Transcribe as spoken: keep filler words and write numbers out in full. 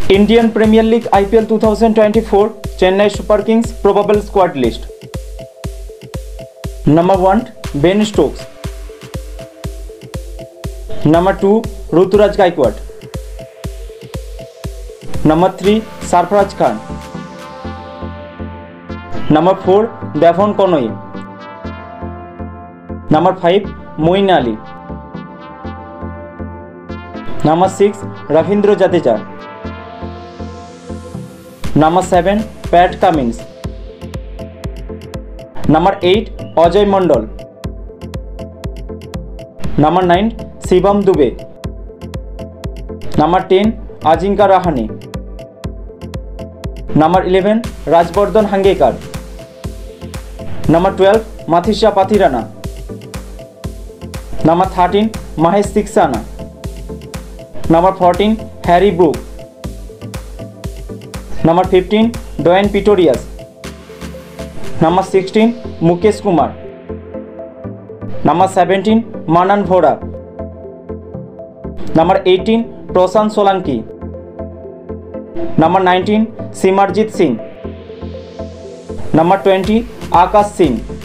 Indian Premier League I P L twenty twenty-four Chennai Super Kings probable squad list. Number one, Ben Stokes. Number two, Ruturaj Gaikwad. Number three, Sarfaraz Khan. Number four, Devon Conway. Number five, Moeen Ali. Number six, Ravindra Jadeja. Number seven, Pat Cummins. Number eight, Ajay Mandal. Number nine, Shivam Dube. Number ten, Ajinkya Rahane. Number eleven, Rajbardhan Hangekar. Number twelve, Mathisa Pathirana. Number thirteen, Mahesh Theekshana. Number fourteen, Harry Brook. Number fifteen, Dwayne Pretorius. Number sixteen, Mukesh Kumar. Number seventeen, Manan Vora. Number eighteen, Prashant Solanki. Number nineteen, Simarjit Singh. Number twenty, Akash Singh.